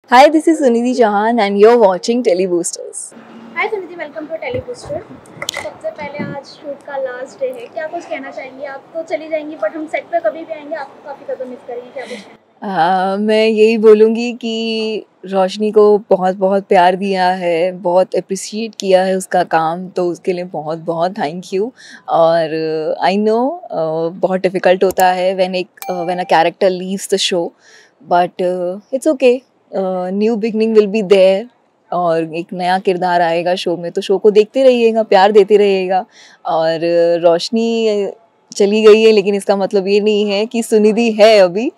Hi, this is Sunidhi Chauhan and you're watching Teleboosters. Hi Sunidhi, welcome to Telebooster. सबसे पहले आज shoot का last day है, क्या कुछ कहना चाहेंगी? आप तो चली जाएंगी बट हम सेट पे कभी भी आएंगे, आपको काफ़ी ज़्यादा मिस करेंगे, क्या कुछ कहना मैं यही बोलूँगी कि रोशनी को बहुत बहुत प्यार दिया है, बहुत अप्रिशिएट किया है उसका काम, तो उसके लिए बहुत बहुत थैंक यू। और आई नो बहुत डिफ़िकल्ट होता है when a character leaves the show, but it's okay. New beginning will be there और एक नया किरदार आएगा शो में, तो शो को देखते रहिएगा, प्यार देते रहिएगा। और रोशनी चली गई है लेकिन इसका मतलब ये नहीं है कि सुनिधि है अभी।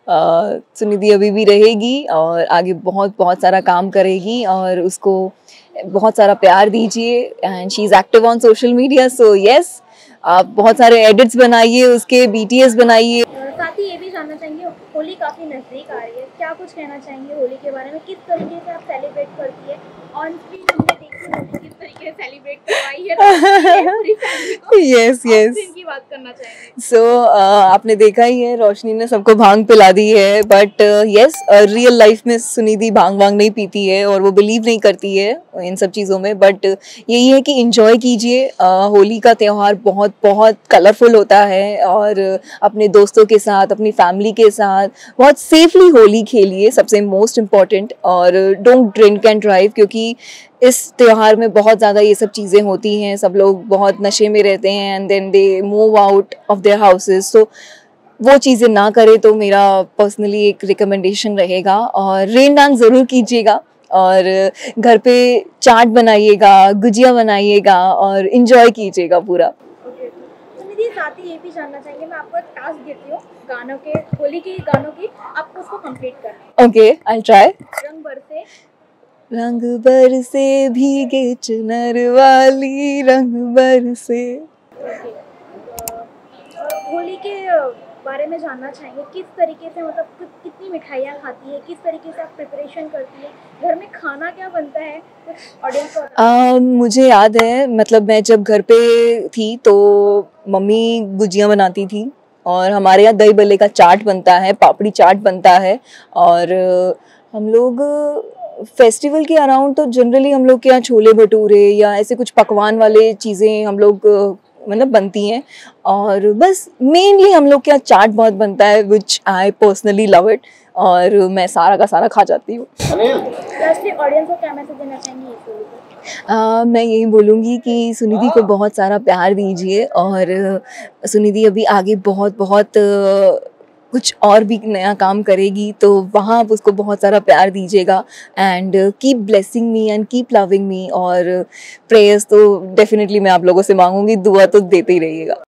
सुनिधि अभी भी रहेगी और आगे बहुत बहुत सारा काम करेगी और उसको बहुत सारा प्यार दीजिए। And she is active on social media, so yes, आप बहुत सारे एडिट्स बनाइए, उसके BTS बनाइए। साथ ही ये भी जानना चाहेंगे, होली काफ़ी नज़दीक आ रही है, क्या कुछ कहना चाहेंगे होली के बारे में? किस तरीके से आप सेलिब्रेट करती है? ऑन स्क्रीन हमने देखी होली किस तरीके से सेलिब्रेट करवाई है, पूरी फैमिली को। यस यस, इनकी बात करना चाहेंगे। सो आपने देखा ही है, रोशनी ने सबको भांग पिला दी है, बट यस, रियल लाइफ में सुनिधि भांग वांग नहीं पीती है और वो बिलीव नहीं करती है इन सब चीज़ों में। बट यही है कि इंजॉय कीजिए। होली का त्यौहार बहुत बहुत कलरफुल होता है और अपने दोस्तों के साथ, अपनी फैमिली के साथ बहुत सेफली होली खेलिए, सबसे मोस्ट इम्पॉर्टेंट। और डोंट ड्रिंक एंड ड्राइव, क्योंकि इस त्योहार में बहुत ज़्यादा ये सब चीज़ें होती हैं, सब लोग बहुत नशे में रहते हैं and then they move out of their houses, तो वो चीज़ें ना करें तो मेरा पर्सनली एक रिकमेंडेशन रहेगा। और रेन डांस ज़रूर कीजिएगा और घर पे चाट बनाइएगा, गुजिया बनाइएगा और इन्जॉय कीजिएगा पूरा। ओके, सुनिधि, साथ ही ये भी जानना चाहेंगे, मैं आपको एक टास्क देती हूँ गानों के, होली के गानों की, आपको उसको कंप्लीट करना है। Okay, I try. रंग बरसे, रंग बरसे भीगे चुनर वाली, रंग बरसे। ओके। होली के बारे में जानना चाहेंगे, किस तरीके से, मतलब कितनी मिठाइयाँ खाती है, किस तरीके से आप प्रिपरेशन करती है, घर में खाना क्या बनता है, कुछ ऑडियंस को मुझे याद है, मतलब मैं जब घर पे थी तो मम्मी गुजिया बनाती थी और हमारे यहाँ दही बल्ले का चाट बनता है, पापड़ी चाट बनता है। और हम लोग फेस्टिवल के अराउंड तो जनरली हम लोग के यहाँ छोले भटूरे या ऐसे कुछ पकवान वाले चीज़ें हम लोग मतलब बनती हैं। और बस मेनली हम लोग के यहाँ चाट बहुत बनता है, which I personally love it, और मैं सारा का सारा खा जाती हूँ। ऑडियंस को क्या मैसेज देना चाहेंगी इस होली पे? मैं यही बोलूँगी कि सुनिधि को बहुत सारा प्यार दीजिए और सुनिधि अभी आगे बहुत बहुत कुछ और भी नया काम करेगी, तो वहाँ आप उसको बहुत सारा प्यार दीजिएगा। And keep blessing me and keep loving me, और प्रेयर्स तो डेफिनेटली मैं आप लोगों से मांगूंगी, दुआ तो देते ही रहिएगा।